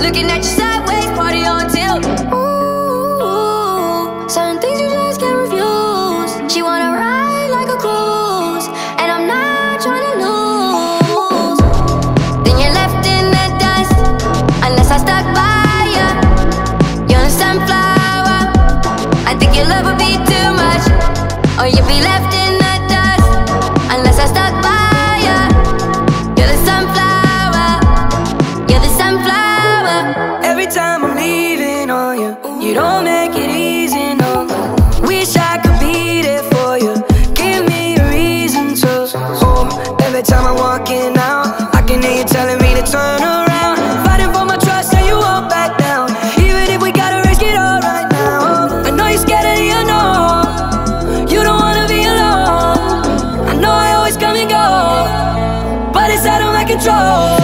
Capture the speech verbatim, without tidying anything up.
looking at you sideways, party on tilt. Ooh, certain things you just can't refuse. She wanna ride like a cruise, and I'm not trying to lose. Then you're left in the dust, unless I stuck by ya. You're a sunflower, I think your love would be too much, or you'd be left in the dust, unless I stuck by ya. You're the sunflower, you're the sunflower. Every time I'm leaving on you, you don't make it easy, no. Wish I could be there for you, give me a reason to. Oh, every time I'm walking out, I can hear you telling me to turn around. Fighting for my trust and you won't back down, even if we gotta risk it all right now. I know you're scared of the unknown, you don't wanna be alone. I know I always come and go, but it's out of my control.